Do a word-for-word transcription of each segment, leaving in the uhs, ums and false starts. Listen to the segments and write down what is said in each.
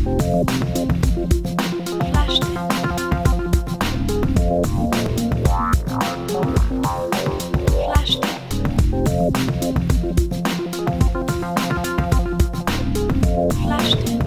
Flashed it. Flashed it. Flashed it.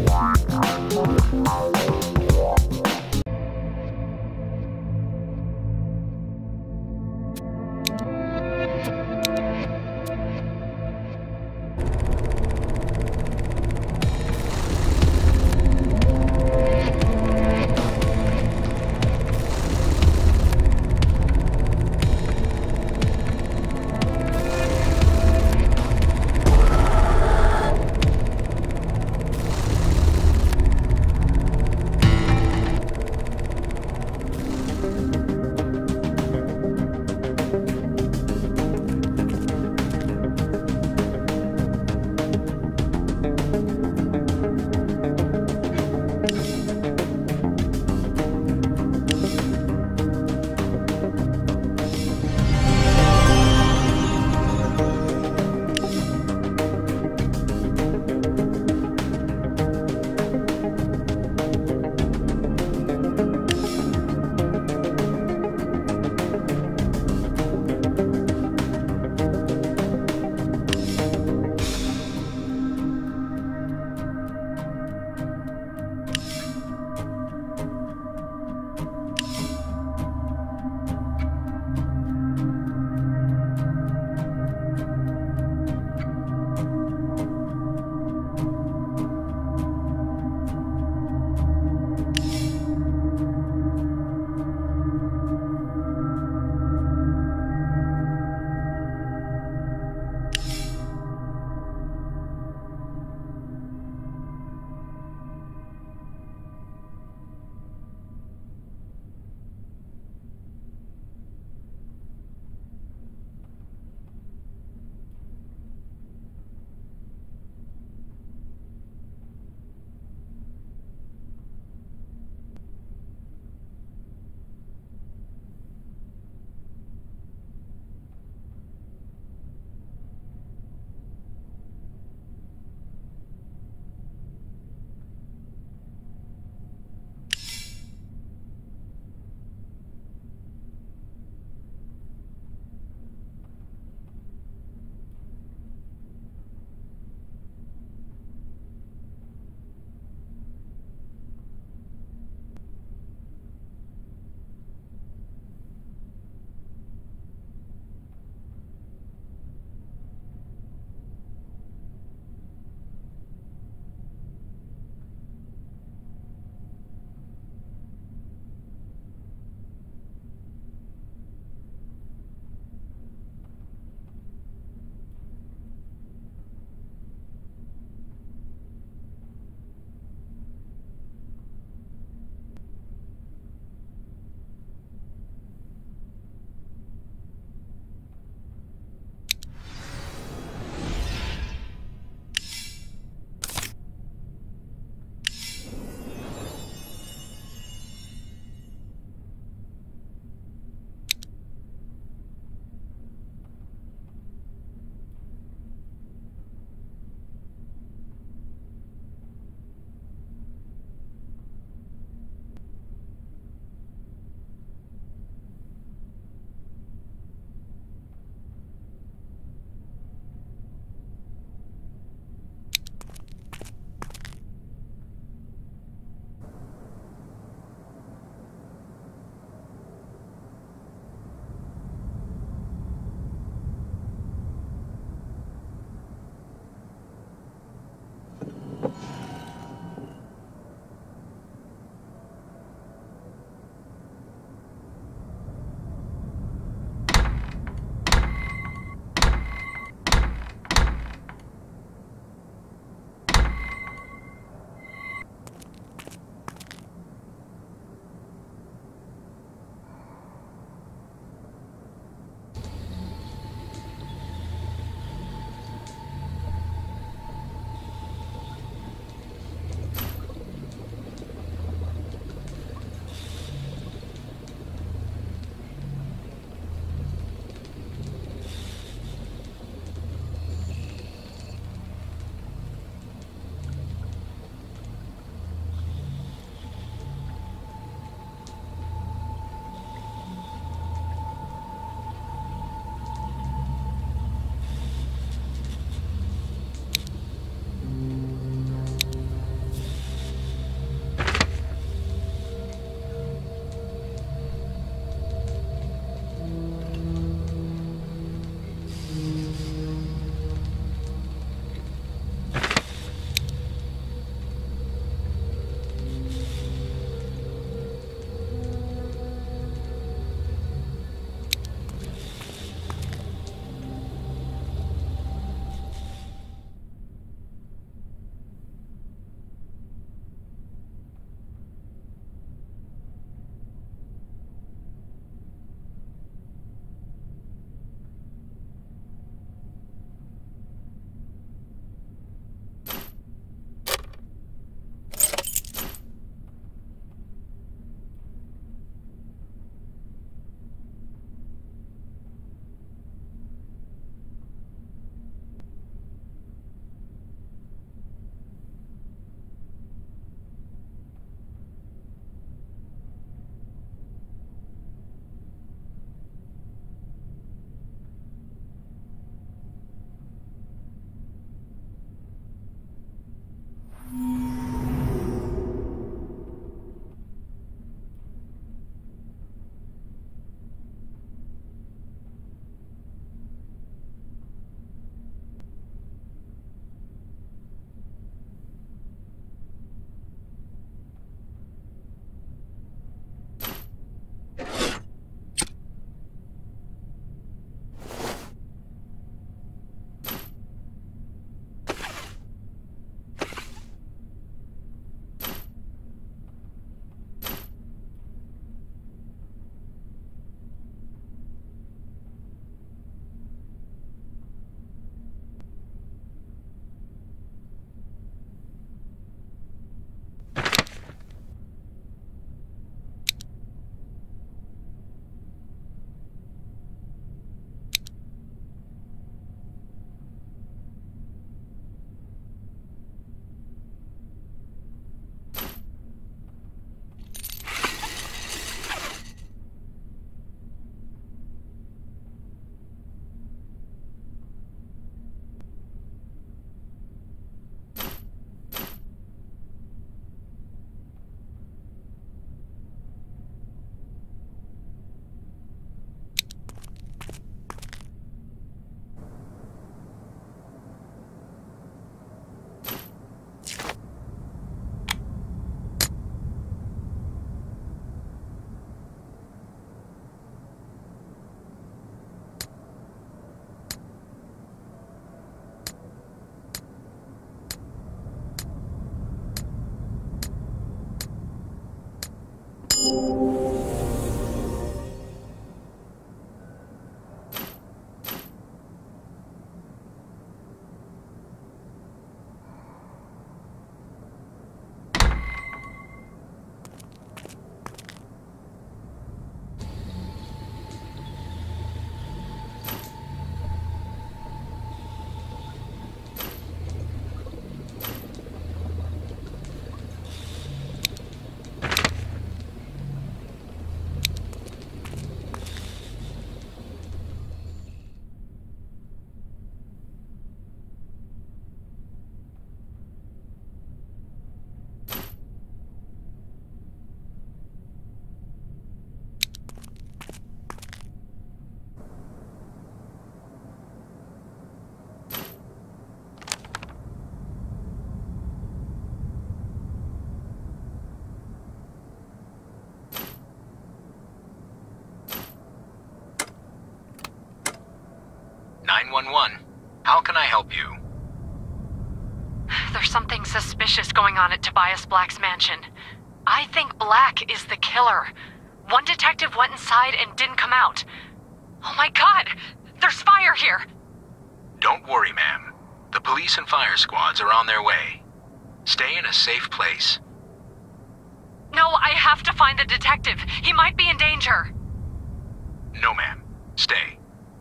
nine one one. How can I help you? There's something suspicious going on at Tobias Black's mansion. I think Black is the killer. One detective went inside and didn't come out. Oh my god! There's fire here! Don't worry, ma'am. The police and fire squads are on their way. Stay in a safe place. No, I have to find the detective. He might be in danger. No, ma'am. Stay.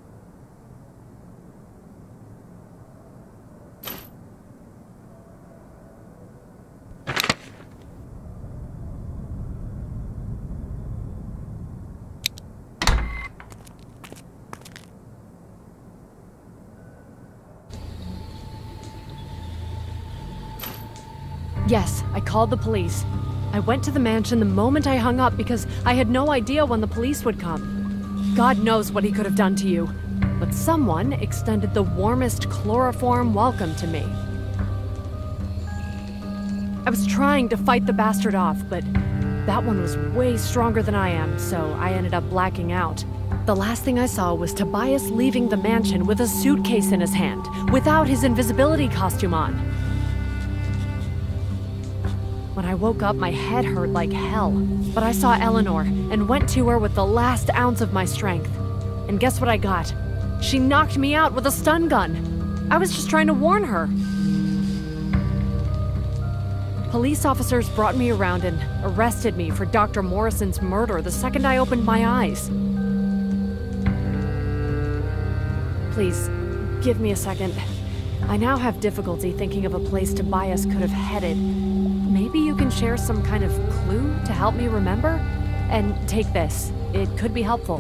Yes, I called the police. I went to the mansion the moment I hung up because I had no idea when the police would come. God knows what he could have done to you, but someone extended the warmest chloroform welcome to me. I was trying to fight the bastard off, but that one was way stronger than I am, so I ended up blacking out. The last thing I saw was Tobias leaving the mansion with a suitcase in his hand, without his invisibility costume on. When I woke up, my head hurt like hell, but I saw Eleanor and went to her with the last ounce of my strength. And guess what I got? She knocked me out with a stun gun. I was just trying to warn her. Police officers brought me around and arrested me for Doctor Morrison's murder the second I opened my eyes. Please, give me a second. I now have difficulty thinking of a place Tobias could have headed. Maybe you can share some kind of clue to help me remember? And take this. It could be helpful.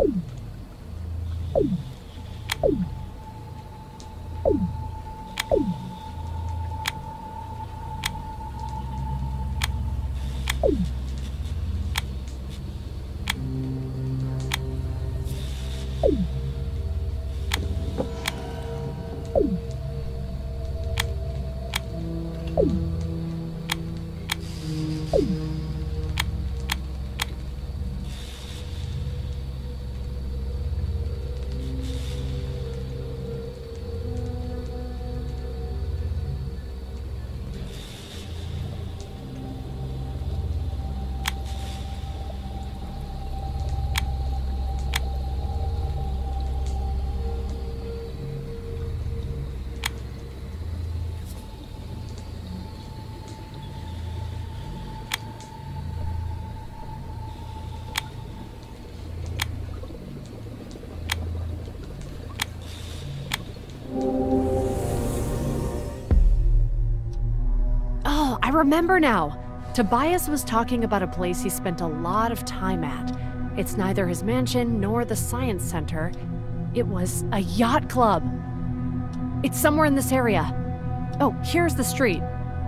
I remember now. Tobias was talking about a place he spent a lot of time at. It's neither his mansion nor the science center. It was a yacht club. It's somewhere in this area. Oh, here's the street.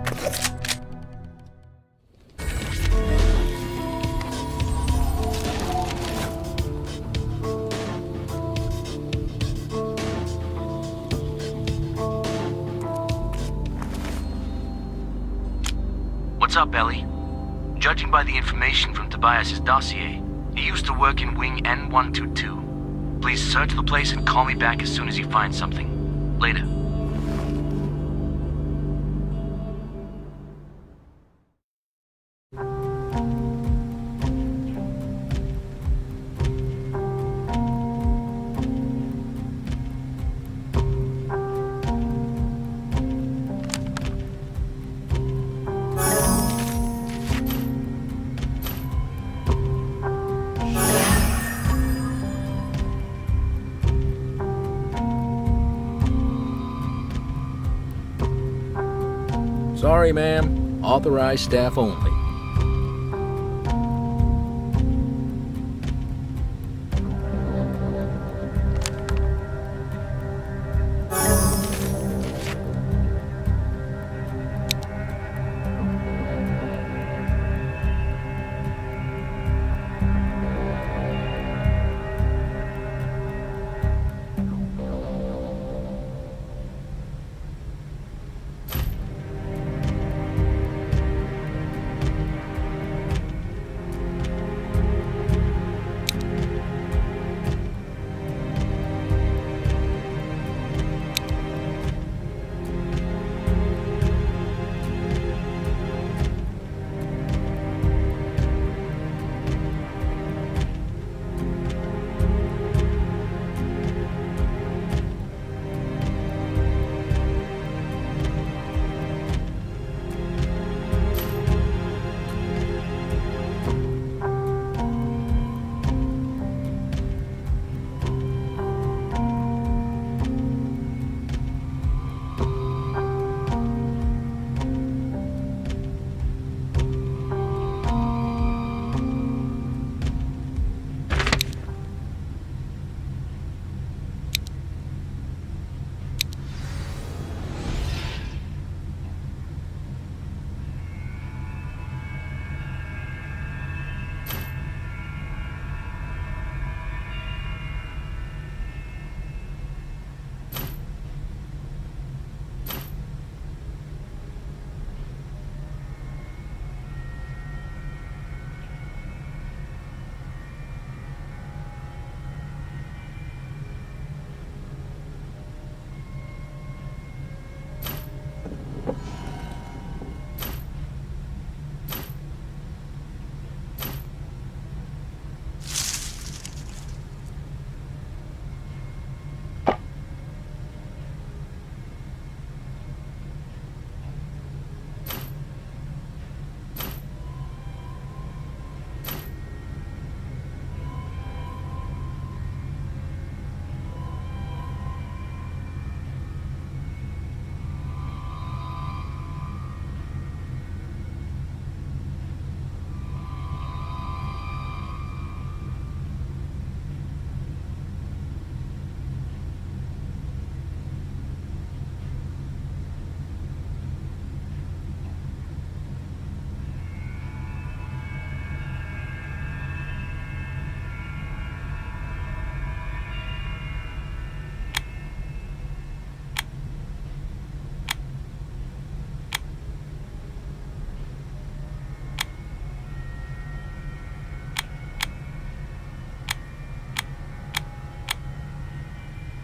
What's up, Ellie? Judging by the information from Tobias's dossier, he used to work in Wing N one two two. Please search the place and call me back as soon as you find something. Later. Sorry, ma'am. Authorized staff only.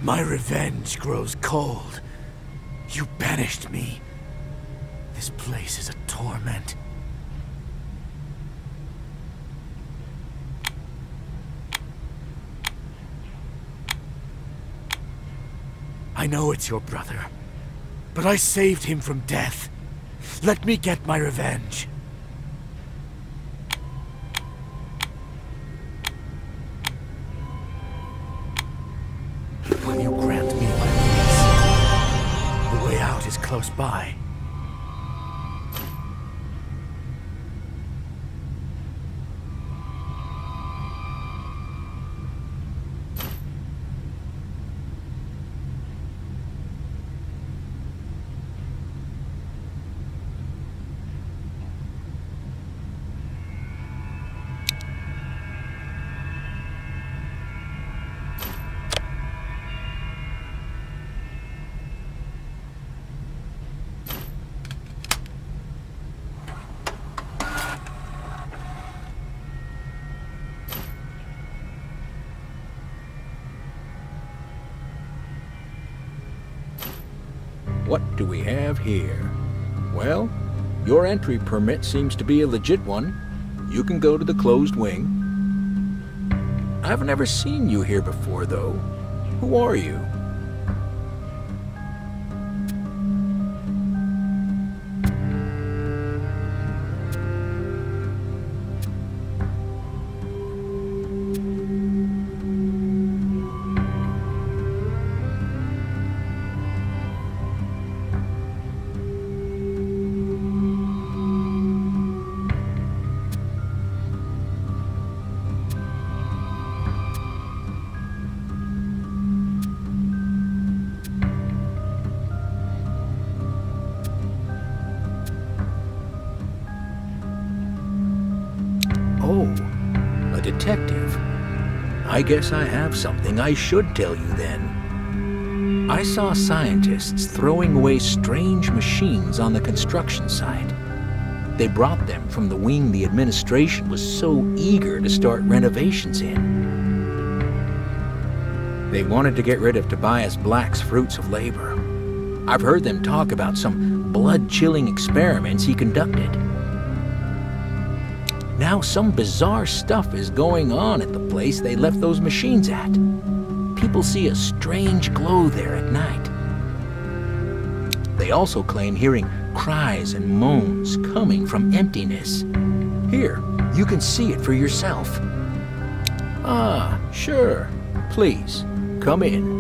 My revenge grows cold. You banished me. This place is a torment. I know it's your brother, but I saved him from death. Let me get my revenge. Will you grant me my release? The way out is close by. What do we have here? Well, your entry permit seems to be a legit one. You can go to the closed wing. I've never seen you here before, though. Who are you? Oh, a detective. I guess I have something I should tell you then. I saw scientists throwing away strange machines on the construction site. They brought them from the wing the administration was so eager to start renovations in. They wanted to get rid of Tobias Black's fruits of labor. I've heard them talk about some blood-chilling experiments he conducted. Now some bizarre stuff is going on at the place they left those machines at. People see a strange glow there at night. They also claim hearing cries and moans coming from emptiness. Here, you can see it for yourself. Ah, sure. Please, come in.